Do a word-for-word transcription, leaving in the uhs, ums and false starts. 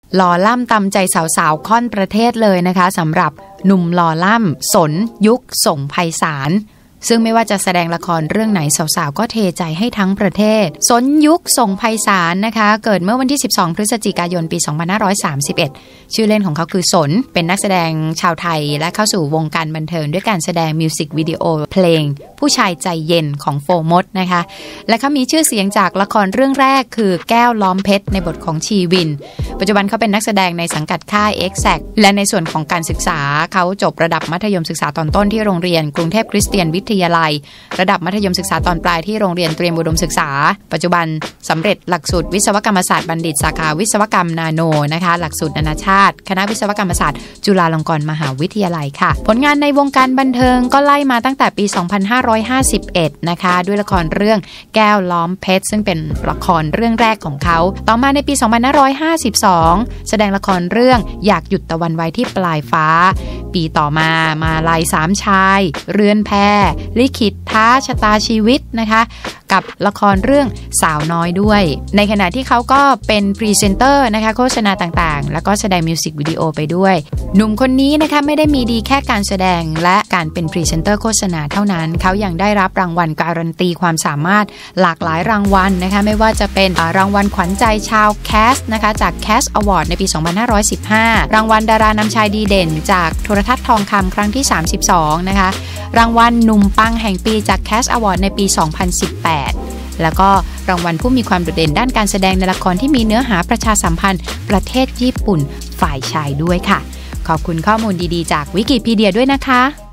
หล่อล่ำตำใจสาวๆค่อนประเทศเลยนะคะสำหรับหนุ่มหล่อล่ำสนยุคส่งไพศาลซึ่งไม่ว่าจะแสดงละครเรื่องไหนสาวๆก็เทใจให้ทั้งประเทศสนยุคส่งไพศาลนะคะเกิดเมื่อวันที่สิบสองพฤศจิกายนปีสองพันห้าร้อยสามสิบเอ็ดชื่อเล่นของเขาคือสนเป็นนักแสดงชาวไทยและเข้าสู่วงการบันเทิงด้วยการแสดงมิวสิกวิดีโอเพลงผู้ชายใจเย็นของโฟร์มดนะคะและเขามีชื่อเสียงจากละครเรื่องแรกคือแก้วล้อมเพชรในบทของชีวินปัจจุบันเขาเป็นนักแสดงในสังกัดค่าย Exact และในส่วนของการศึกษาเขาจบระดับมัธยมศึกษาตอนต้นที่โรงเรียนกรุงเทพคริสเตียนวิทยาลัยระดับมัธยมศึกษาตอนปลายที่โรงเรียนเตรียมอุดมศึกษาปัจจุบันสำเร็จหลักสูตรวิศวกรรมศาสตร์บัณฑิตสาขาวิศวกรรมนาโนนะคะหลักสูตรนานาชาติคณะวิศวกรรมศาสตร์จุฬาลงกรณ์มหาวิทยาลัยค่ะผลงานในวงการบันเทิงก็ไล่มาตั้งแต่ปีสองพันห้าร้อยห้าสิบเอ็ดนะคะด้วยละครเรื่องแก้วล้อมเพชรซึ่งเป็นละครเรื่องแรกของเขาต่อมาในปีสองพันห้าร้อยห้าสิบสองแสดงละครเรื่องอยากหยุดตะวันไว้ที่ปลายฟ้าปีต่อมามาลายสามชายเรือนแพลิขิตท้าชะตาชีวิตนะคะกับละครเรื่องสาวน้อยด้วยในขณะที่เขาก็เป็นพรีเซนเตอร์นะคะโฆษณาต่างๆแล้วก็แสดงมิวสิกวิดีโอไปด้วยหนุ่มคนนี้นะคะไม่ได้มีดีแค่การแสดงและการเป็นพรีเซนเตอร์โฆษณาเท่านั้นเขายังได้รับรางวัลการันตีความสามารถหลากหลายรางวัลนะคะไม่ว่าจะเป็นรางวัลขวัญใจชาวแคสนะคะจาก Cast Award ในปีสองพันห้าร้อยสิบห้ารางวัลดารานำชายดีเด่นจากโทรทัศน์ทองคำครั้งที่สามสิบสองนะคะรางวัลหนุ่มปังแห่งปีจาก Cast Award ในปีสองพันสิบแปดแล้วก็รางวัลผู้มีความโดดเด่นด้านการแสดงในละครที่มีเนื้อหาประชาสัมพันธ์ประเทศญี่ปุ่นฝ่ายชายด้วยค่ะขอบคุณข้อมูลดีๆจากวิกิพีเดียด้วยนะคะ